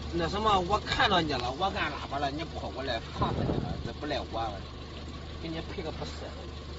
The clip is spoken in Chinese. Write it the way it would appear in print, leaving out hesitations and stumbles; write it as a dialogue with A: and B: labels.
A: 那什么，我看到你了，我按喇叭了，你跑过来放着你了，这不赖我，给你赔个不是。